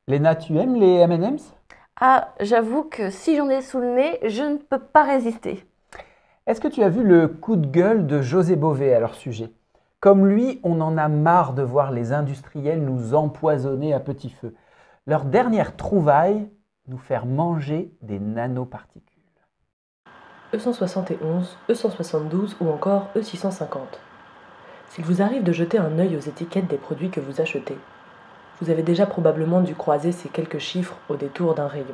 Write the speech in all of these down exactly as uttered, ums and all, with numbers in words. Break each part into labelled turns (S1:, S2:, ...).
S1: Léna, tu aimes les M and M's?
S2: Ah, j'avoue que si j'en ai sous le nez, je ne peux pas résister.
S1: Est-ce que tu as vu le coup de gueule de José Bové à leur sujet? Comme lui, on en a marre de voir les industriels nous empoisonner à petit feu. Leur dernière trouvaille, nous faire manger des nanoparticules.
S3: E cent soixante et onze, E cent soixante-douze ou encore E six cent cinquante. S'il vous arrive de jeter un œil aux étiquettes des produits que vous achetez, vous avez déjà probablement dû croiser ces quelques chiffres au détour d'un rayon.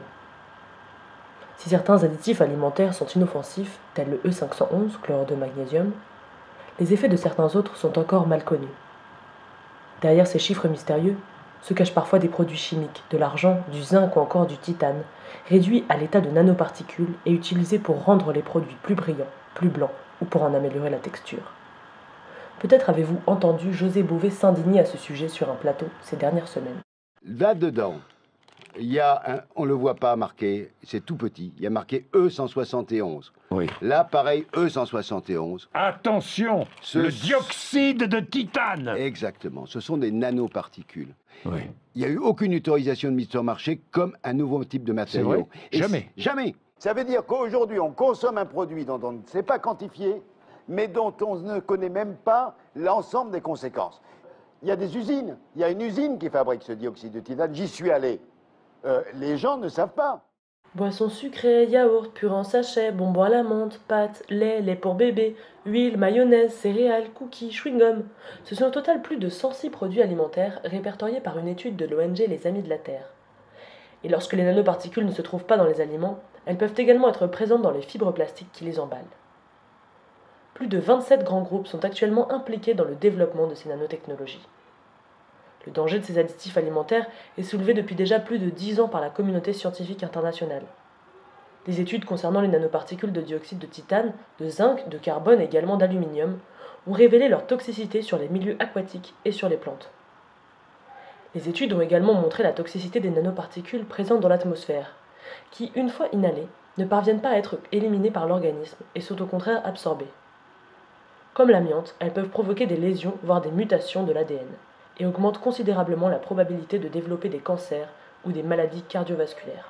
S3: Si certains additifs alimentaires sont inoffensifs, tels le E cinq cent onze, chlorure de magnésium, les effets de certains autres sont encore mal connus. Derrière ces chiffres mystérieux se cachent parfois des produits chimiques, de l'argent, du zinc ou encore du titane, réduits à l'état de nanoparticules et utilisés pour rendre les produits plus brillants, plus blancs ou pour en améliorer la texture. Peut-être avez-vous entendu José Bové s'indigner à ce sujet sur un plateau ces dernières semaines.
S4: Là-dedans, il y a un, on ne le voit pas marqué, c'est tout petit, il y a marqué E cent soixante et onze.
S5: Oui.
S4: Là, pareil, E cent soixante et onze.
S5: Attention,
S4: Ce-
S5: le dioxyde de titane.
S4: Exactement, ce sont des nanoparticules.
S5: Oui.
S4: Il n'y a eu aucune autorisation de mise sur le marché comme un nouveau type de matériau.
S5: vrai
S4: Et
S5: Jamais.
S4: c- Jamais. Ça veut dire qu'aujourd'hui, on consomme un produit dont on ne sait pas quantifier, mais dont on ne connaît même pas l'ensemble des conséquences. Il y a des usines. Il y a une usine qui fabrique ce dioxyde de titane. J'y suis allé. Euh, les gens ne savent pas.
S3: Boissons sucrées, yaourt, pur en sachet, bonbons à la menthe, pâtes, lait, lait pour bébé, huile, mayonnaise, céréales, cookies, chewing-gum. Ce sont au total plus de cent six produits alimentaires répertoriés par une étude de l'O N G Les Amis de la Terre. Et lorsque les nanoparticules ne se trouvent pas dans les aliments, elles peuvent également être présentes dans les fibres plastiques qui les emballent. Plus de vingt-sept grands groupes sont actuellement impliqués dans le développement de ces nanotechnologies. Le danger de ces additifs alimentaires est soulevé depuis déjà plus de dix ans par la communauté scientifique internationale. Des études concernant les nanoparticules de dioxyde de titane, de zinc, de carbone et également d'aluminium ont révélé leur toxicité sur les milieux aquatiques et sur les plantes. Les études ont également montré la toxicité des nanoparticules présentes dans l'atmosphère, qui, une fois inhalées, ne parviennent pas à être éliminées par l'organisme et sont au contraire absorbées. Comme l'amiante, elles peuvent provoquer des lésions, voire des mutations de l'A D N, et augmentent considérablement la probabilité de développer des cancers ou des maladies cardiovasculaires.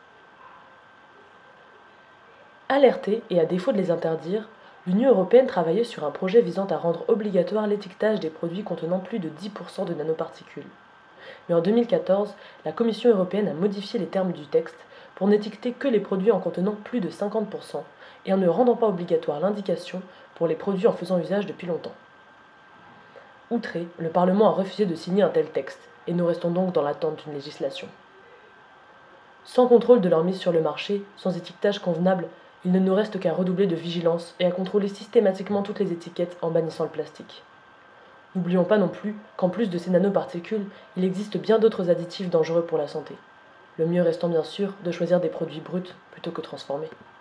S3: Alertée et à défaut de les interdire, l'Union européenne travaillait sur un projet visant à rendre obligatoire l'étiquetage des produits contenant plus de dix pour cent de nanoparticules. Mais en deux mille quatorze, la Commission européenne a modifié les termes du texte pour n'étiqueter que les produits en contenant plus de cinquante pour cent et en ne rendant pas obligatoire l'indication pour les produits en faisant usage depuis longtemps. Outré, le Parlement a refusé de signer un tel texte, et nous restons donc dans l'attente d'une législation. Sans contrôle de leur mise sur le marché, sans étiquetage convenable, il ne nous reste qu'à redoubler de vigilance et à contrôler systématiquement toutes les étiquettes en bannissant le plastique. N'oublions pas non plus qu'en plus de ces nanoparticules, il existe bien d'autres additifs dangereux pour la santé. Le mieux restant bien sûr de choisir des produits bruts plutôt que transformés.